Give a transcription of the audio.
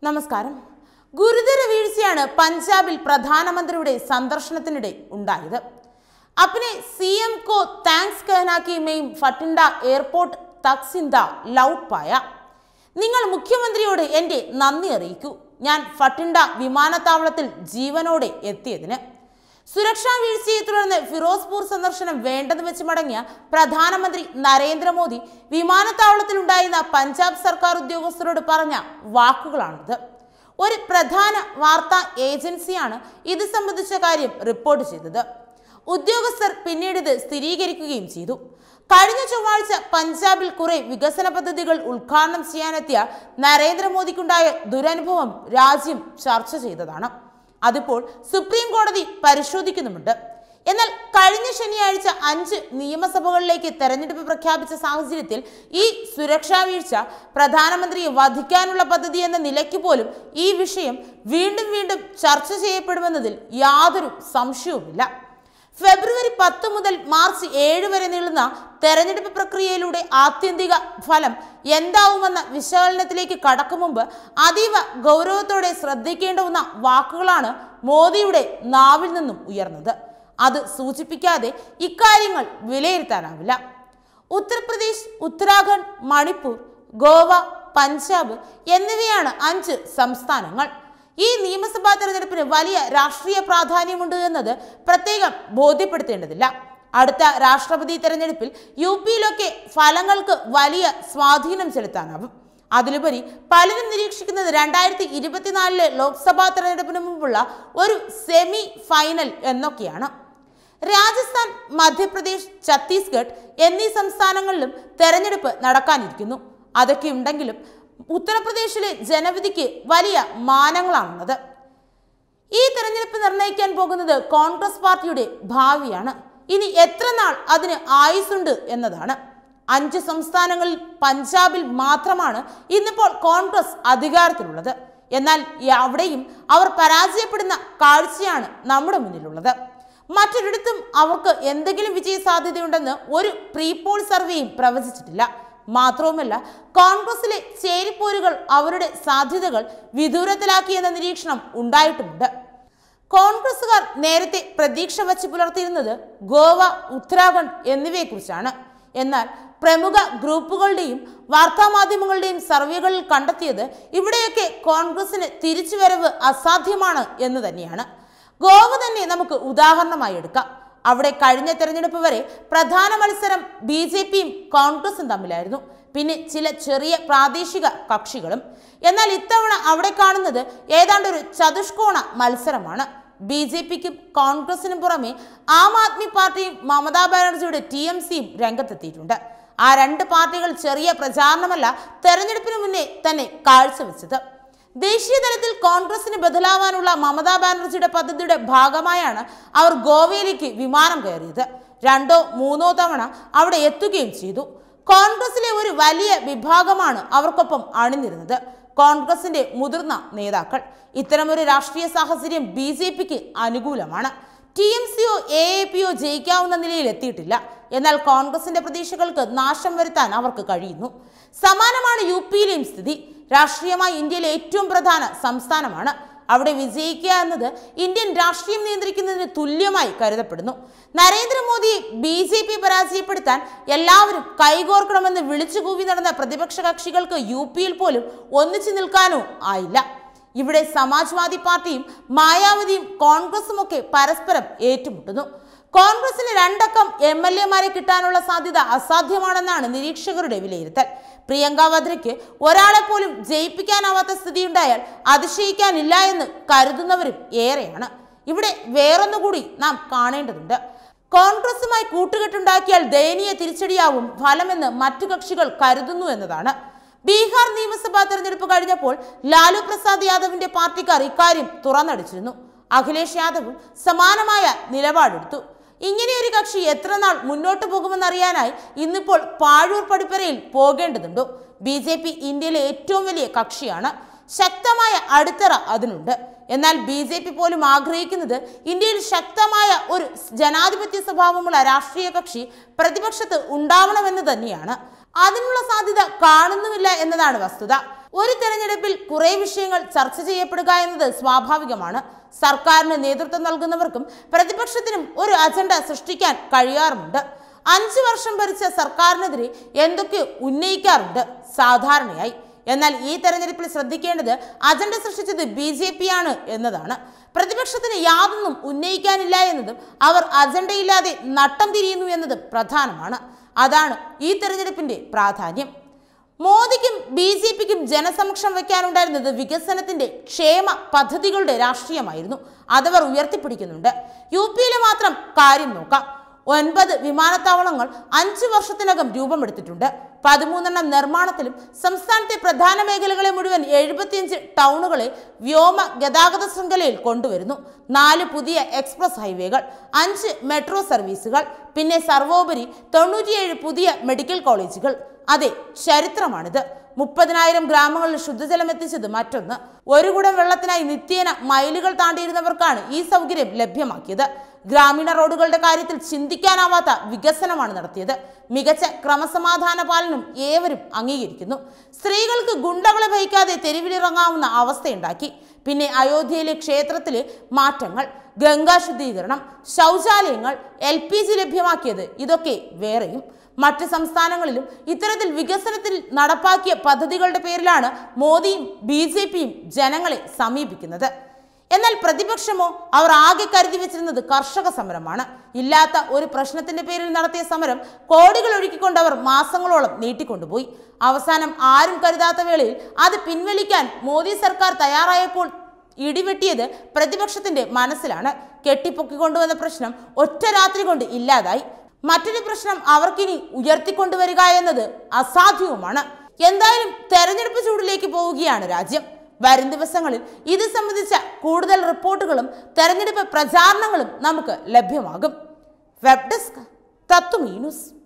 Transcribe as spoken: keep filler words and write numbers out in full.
നമസ്കാരം. ഗുരുതര വീഴ്ചയാണ് പഞ്ചാബിൽ പ്രധാനമന്ത്രിയുടെ സന്ദർശനത്തിനിടെ ഉണ്ടായത്. अपने सीएम को थैंक्स कहना कि मैं फटिंडा एयरपोर्ट तक जिंदा लौट पाया. നിങ്ങൾ മുഖ്യമന്ത്രിയോട് എൻ്റെ നന്ദി അറിയിക്കൂ. ഞാൻ ഫട്ടിൻഡ വിമാനത്താവളത്തിൽ ജീവനോടെ എത്തിയതിന്. സുരക്ഷാ വീഴ്ചയെ തുടർന്ന് ഫിറോസ്പൂർ സന്ദർശനം വേണ്ടെന്ന് വെച്ച് മടങ്ങിയ പ്രധാനമന്ത്രി നരേന്ദ്രമോദി വിമാനത്താവളത്തിൽ ഉണ്ടായിരുന്ന പഞ്ചാബ് സർക്കാർ ഉദ്യോഗസ്ഥരോട് പറഞ്ഞ വാക്കുകളാണിത്. ഒരു പ്രധാന വാർത്താ ഏജൻസിയാണ് ഇത് സംബന്ധിച്ച കാര്യം റിപ്പോർട്ട് ചെയ്തത്. ഉദ്യോഗസ്ഥർ പിന്നീട് ഇത് സ്ഥിരീകരിക്കുകയും ചെയ്തു. കഴിഞ്ഞ ചൊവ്വാഴ്ച പഞ്ചാബിൽ കുറെ വികസന പദ്ധതികൾ ഉദ്ഘാടനം ചെയ്യാനെത്തിയ നരേന്ദ്രമോദിക്കുണ്ടായ ദുരനുഭവം രാജ്യം ചർച്ച ചെയ്തതാണ്. അതിപ്പോൾ സുപ്രീം കോടതി പരിശോധിക്കുന്നുമുണ്ട്. എന്നാൽ കഴിഞ്ഞ ശനിയാഴ്ച അഞ്ച് നിയമസഭകളിലേക്ക് തെരഞ്ഞെടുപ്പ് പ്രഖ്യാപിച്ച സാഹചര്യത്തിൽ ഈ സുരക്ഷാ വീഴ്ച പ്രധാനമന്ത്രിയെ വധിക്കാനുള്ള പദ്ധതി എന്ന നിലയ്ക്ക് പോലും ഈ വിഷയം വീണ്ടും വീണ്ടും ചർച്ച ചെയ്യപ്പെടുമെന്നതിൽ യാതൊരു സംശയവുമില്ല. ഫെബ്രുവരി പത്ത് മുതൽ മാർച്ച് ഏഴ് വരെ നീളുന്ന തെരഞ്ഞെടുപ്പ് പ്രക്രിയയിലൂടെ ആത്യന്തിക ഫലം എന്താവുമെന്ന വിശകലനത്തിലേക്ക് കടക്കും മുമ്പ് അതീവ ഗൗരവത്തോടെ ശ്രദ്ധിക്കേണ്ടുന്ന വാക്കുകളാണ് മോദിയുടെ നാവിൽ നിന്നും ഉയർന്നത്. അത് സൂചിപ്പിക്കാതെ ഇക്കാര്യങ്ങൾ വിലയിരുത്താനാവില്ല. ഉത്തർപ്രദേശ്, ഉത്തരാഖണ്ഡ്, മണിപ്പൂർ, ഗോവ, പഞ്ചാബ് എന്നിവയാണ് അഞ്ച് സംസ്ഥാനങ്ങൾ. ഈ നിയമസഭാ തെരഞ്ഞെടുപ്പിന് വലിയ രാഷ്ട്രീയ പ്രാധാന്യമുണ്ട് എന്നത് പ്രത്യേകം ബോധ്യപ്പെടുത്തേണ്ടതില്ല. അടുത്ത രാഷ്ട്രപതി തെരഞ്ഞെടുപ്പിൽ യു പിയിലൊക്കെ ഫലങ്ങൾക്ക് വലിയ സ്വാധീനം ചെലുത്താനാവും. അതിലുപരി പലരും നിരീക്ഷിക്കുന്നത് രണ്ടായിരത്തി ഇരുപത്തിനാലിലെ ലോക്സഭാ തെരഞ്ഞെടുപ്പിന് മുമ്പുള്ള ഒരു സെമി ഫൈനൽ എന്നൊക്കെയാണ്. രാജസ്ഥാൻ, മധ്യപ്രദേശ്, ഛത്തീസ്ഗഡ് എന്നീ സംസ്ഥാനങ്ങളിലും തെരഞ്ഞെടുപ്പ് നടക്കാനിരിക്കുന്നു. അതൊക്കെ ഉണ്ടെങ്കിലും ഉത്തർപ്രദേശിലെ ജനവിധിക്ക് വലിയ മാനങ്ങളാണുള്ളത്. ഈ തെരഞ്ഞെടുപ്പ് നിർണ്ണയിക്കാൻ പോകുന്നത് കോൺഗ്രസ് പാർട്ടിയുടെ ഭാവിയാണ്. ഇനി എത്ര നാൾ അതിന് ആയുസുണ്ട് എന്നതാണ്. അഞ്ച് സംസ്ഥാനങ്ങളിൽ പഞ്ചാബിൽ മാത്രമാണ് ഇന്നിപ്പോൾ കോൺഗ്രസ് അധികാരത്തിലുള്ളത്. എന്നാൽ അവിടെയും അവർ പരാജയപ്പെടുന്ന കാഴ്ചയാണ് നമ്മുടെ മുന്നിലുള്ളത്. മറ്റൊരിടത്തും അവർക്ക് എന്തെങ്കിലും വിജയ സാധ്യതയുണ്ടെന്ന് ഒരു പ്രീ പോൾ സർവേയും പ്രവചിച്ചിട്ടില്ല. മാത്രവുമല്ല, കോൺഗ്രസിലെ ചേരിപ്പോരുകൾ അവരുടെ സാധ്യതകൾ വിദൂരത്തിലാക്കിയെന്ന നിരീക്ഷണം ഉണ്ടായിട്ടുമുണ്ട്. കോൺഗ്രസുകാർ നേരത്തെ പ്രതീക്ഷ വച്ച് പുലർത്തിയിരുന്നത് ഗോവ, ഉത്തരാഖണ്ഡ് എന്നിവയെക്കുറിച്ചാണ്. എന്നാൽ പ്രമുഖ ഗ്രൂപ്പുകളുടെയും വാർത്താമാധ്യമങ്ങളുടെയും സർവേകളിൽ കണ്ടെത്തിയത് ഇവിടെയൊക്കെ കോൺഗ്രസിന് തിരിച്ചുവരവ് അസാധ്യമാണ് എന്ന് തന്നെയാണ്. ഗോവ തന്നെ നമുക്ക് ഉദാഹരണമായി എടുക്കാം. അവിടെ കഴിഞ്ഞ തെരഞ്ഞെടുപ്പ് വരെ പ്രധാന മത്സരം ബി ജെ പിയും കോൺഗ്രസും തമ്മിലായിരുന്നു. പിന്നെ ചില ചെറിയ പ്രാദേശിക കക്ഷികളും. എന്നാൽ ഇത്തവണ അവിടെ കാണുന്നത് ഏതാണ്ട് ഒരു ചതുഷ്കോണ മത്സരമാണ്. ബി ജെ പിക്കും കോൺഗ്രസിനും പുറമെ ആം ആദ്മി പാർട്ടിയും മമതാ ബാനർജിയുടെ ടി എം സിയും രംഗത്തെത്തിയിട്ടുണ്ട്. ആ രണ്ട് പാർട്ടികൾ ചെറിയ പ്രചാരണമല്ല തെരഞ്ഞെടുപ്പിന് മുന്നേ തന്നെ കാഴ്ചവെച്ചത്. ദേശീയ തലത്തിൽ കോൺഗ്രസിന് ബദലാവാനുള്ള മമതാ ബാനർജിയുടെ പദ്ധതിയുടെ ഭാഗമായാണ് അവർ ഗോവയിലേക്ക് വിമാനം കയറിയത്. രണ്ടോ മൂന്നോ തവണ അവിടെ എത്തുകയും ചെയ്തു. കോൺഗ്രസിലെ ഒരു വലിയ വിഭാഗമാണ് അവർക്കൊപ്പം അണിനിരുന്നത്, കോൺഗ്രസിന്റെ മുതിർന്ന നേതാക്കൾ. ഇത്തരമൊരു രാഷ്ട്രീയ സാഹചര്യം ബി ജെ പിക്ക് അനുകൂലമാണ്. ടി എം സിയോ എ എ പിയോ ജയിക്കാവുന്ന നിലയിൽ എത്തിയിട്ടില്ല. എന്നാൽ കോൺഗ്രസിന്റെ പ്രതീക്ഷകൾക്ക് നാശം വരുത്താൻ അവർക്ക് കഴിയുന്നു. സമാനമാണ് യു പിയിലെയും സ്ഥിതി. രാഷ്ട്രീയമായി ഇന്ത്യയിലെ ഏറ്റവും പ്രധാന സംസ്ഥാനമാണ്. അവിടെ വിജയിക്കുക എന്നത് ഇന്ത്യൻ രാഷ്ട്രീയം നിയന്ത്രിക്കുന്നതിന് തുല്യമായി കരുതപ്പെടുന്നു. നരേന്ദ്രമോദിയെ ബി ജെ പി പരാജയപ്പെടുത്താൻ എല്ലാവരും കൈകോർക്കണമെന്ന് വിളിച്ചുകൂവി നടന്ന പ്രതിപക്ഷ കക്ഷികൾക്ക് യു പിയിൽ പോലും ഒന്നിച്ചു നിൽക്കാനോ ആയില്ല. ഇവിടെ സമാജ്വാദി പാർട്ടിയും മായാവതിയും കോൺഗ്രസും ഒക്കെ പരസ്പരം ഏറ്റുമുട്ടുന്നു. കോൺഗ്രസിന് രണ്ടക്കം എം എൽ എമാരെ കിട്ടാനുള്ള സാധ്യത അസാധ്യമാണെന്നാണ് നിരീക്ഷകരുടെ വിലയിരുത്തൽ. പ്രിയങ്ക വദ്രയ്ക്ക് ഒരാളെ പോലും ജയിപ്പിക്കാനാവാത്ത സ്ഥിതിയുണ്ടായാൽ അതിശയിക്കാനില്ല എന്ന് കരുതുന്നവരും ഏറെയാണ്. ഇവിടെ വേറൊന്നുകൂടി നാം കാണേണ്ടതുണ്ട്. കോൺഗ്രസുമായി കൂട്ടുകെട്ടുണ്ടാക്കിയാൽ ദയനീയ തിരിച്ചടിയാവും ഫലമെന്ന് മറ്റു കക്ഷികൾ കരുതുന്നു എന്നതാണ്. ബീഹാർ നിയമസഭാ തെരഞ്ഞെടുപ്പ് കഴിഞ്ഞപ്പോൾ ലാലു പ്രസാദ് യാദവിന്റെ പാർട്ടിക്കാർ ഇക്കാര്യം തുറന്നടിച്ചിരുന്നു. അഖിലേഷ് യാദവും സമാനമായ നിലപാടെടുത്തു. ഇങ്ങനെയൊരു കക്ഷി എത്ര നാൾ മുന്നോട്ട് പോകുമെന്നറിയാനായി ഇന്നിപ്പോൾ പാഴൂർ പടിപ്പരയിൽ പോകേണ്ടതുണ്ടോ? ബി ജെ പി ഇന്ത്യയിലെ ഏറ്റവും വലിയ കക്ഷിയാണ്. ശക്തമായ അടിത്തറ അതിനുണ്ട്. എന്നാൽ ബി ജെ പി പോലും ആഗ്രഹിക്കുന്നത് ഇന്ത്യയിൽ ശക്തമായ ഒരു ജനാധിപത്യ സ്വഭാവമുള്ള രാഷ്ട്രീയ കക്ഷി പ്രതിപക്ഷത്ത് ഉണ്ടാവണമെന്ന് തന്നെയാണ്. അതിനുള്ള സാധ്യത കാണുന്നുമില്ല എന്നതാണ് വസ്തുത. ഒരു തെരഞ്ഞെടുപ്പിൽ കുറെ വിഷയങ്ങൾ ചർച്ച ചെയ്യപ്പെടുക എന്നത് സ്വാഭാവികമാണ്. സർക്കാരിന് നേതൃത്വം നൽകുന്നവർക്കും പ്രതിപക്ഷത്തിനും ഒരു അജണ്ട സൃഷ്ടിക്കാൻ കഴിയാറുമുണ്ട്. അഞ്ചു വർഷം ഭരിച്ച സർക്കാരിനെതിരെ എന്തൊക്കെ ഉന്നയിക്കാറുണ്ട് സാധാരണയായി. എന്നാൽ ഈ തെരഞ്ഞെടുപ്പിൽ ശ്രദ്ധിക്കേണ്ടത് അജണ്ട സൃഷ്ടിച്ചത് ബി ജെ പി ആണ് എന്നതാണ്. പ്രതിപക്ഷത്തിന് യാതൊന്നും ഉന്നയിക്കാനില്ല എന്നതും അവർ അജണ്ടയില്ലാതെ നട്ടം തിരിയുന്നു എന്നതും പ്രധാനമാണ്. അതാണ് ഈ തെരഞ്ഞെടുപ്പിന്റെ പ്രാധാന്യം. മോദിക്കും ബി ജെ പിക്കും ജനസമക്ഷം വയ്ക്കാനുണ്ടായിരുന്നത് വികസനത്തിന്റെ ക്ഷേമ പദ്ധതികളുടെ രാഷ്ട്രീയമായിരുന്നു. അതവർ ഉയർത്തിപ്പിടിക്കുന്നുണ്ട്. യു പിയിലെ മാത്രം കാര്യം നോക്കാം. ഒൻപത് വിമാനത്താവളങ്ങൾ അഞ്ചു വർഷത്തിനകം രൂപമെടുത്തിട്ടുണ്ട്. പതിമൂന്നെണ്ണം നിർമ്മാണത്തിലും സംസ്ഥാനത്തെ പ്രധാന മേഖലകളെ മുഴുവൻ എഴുപത്തിയഞ്ച് ടൗണുകളെ വ്യോമ ഗതാഗത ശൃംഖലയിൽ കൊണ്ടുവരുന്നു. നാല് പുതിയ എക്സ്പ്രസ് ഹൈവേകൾ, അഞ്ച് മെട്രോ സർവീസുകൾ, പിന്നെ സർവോപരി തൊണ്ണൂറ്റിയേഴ് പുതിയ മെഡിക്കൽ കോളേജുകൾ. അതെ, ചരിത്രമാണിത്. മുപ്പതിനായിരം ഗ്രാമങ്ങളിൽ ശുദ്ധജലം എത്തിച്ചത് മറ്റൊന്ന്. ഒരു കുടം വെള്ളത്തിനായി നിത്യേന മൈലുകൾ താണ്ടിയിരുന്നവർക്കാണ് ഈ സൗകര്യം ലഭ്യമാക്കിയത്. ഗ്രാമീണ റോഡുകളുടെ കാര്യത്തിൽ ചിന്തിക്കാനാവാത്ത വികസനമാണ് നടത്തിയത്. മികച്ച ക്രമസമാധാന പാലനം ഏവരും അംഗീകരിക്കുന്നു. സ്ത്രീകൾക്ക് ഗുണ്ടകളെ ഭയക്കാതെ തെരുവിലിറങ്ങാവുന്ന അവസ്ഥയുണ്ടാക്കി. പിന്നെ അയോധ്യയിലെ ക്ഷേത്രത്തിലെ മാറ്റങ്ങൾ, ഗംഗാ ശുദ്ധീകരണം, ശൗചാലയങ്ങൾ, എൽ പി ജി ലഭ്യമാക്കിയത്, ഇതൊക്കെ വേറെയും. മറ്റ് സംസ്ഥാനങ്ങളിലും ഇത്തരത്തിൽ വികസനത്തിൽ നടപ്പാക്കിയ പദ്ധതികളുടെ പേരിലാണ് മോദിയും ബി ജെ പിയും ജനങ്ങളെ സമീപിക്കുന്നത്. എന്നാൽ പ്രതിപക്ഷമോ അവർ ആകെ കരുതി വെച്ചിരുന്നത് കർഷക സമരമാണ്. ഇല്ലാത്ത ഒരു പ്രശ്നത്തിന്റെ പേരിൽ നടത്തിയ സമരം കോടികൾ ഒഴുക്കിക്കൊണ്ട് അവർ മാസങ്ങളോളം നീട്ടിക്കൊണ്ടുപോയി. അവസാനം ആരും കരുതാത്ത വേളയിൽ അത് പിൻവലിക്കാൻ മോദി സർക്കാർ തയ്യാറായപ്പോൾ ഇടിവെട്ടിയത് പ്രതിപക്ഷത്തിന്റെ മനസ്സിലാണ്. കെട്ടിപ്പൊക്കിക്കൊണ്ടുവന്ന പ്രശ്നം ഒറ്റ രാത്രി കൊണ്ട് ഇല്ലാതായി. മറ്റൊരു പ്രശ്നം അവർക്കിനി ഉയർത്തിക്കൊണ്ടുവരിക എന്നത് അസാധ്യവുമാണ്. എന്തായാലും തെരഞ്ഞെടുപ്പ് ചൂടിലേക്ക് പോവുകയാണ് രാജ്യം. വരും ദിവസങ്ങളിൽ ഇത് സംബന്ധിച്ച കൂടുതൽ റിപ്പോർട്ടുകളും തെരഞ്ഞെടുപ്പ് പ്രചാരണങ്ങളും നമുക്ക് ലഭ്യമാകും. Web desk Tatwamayi news.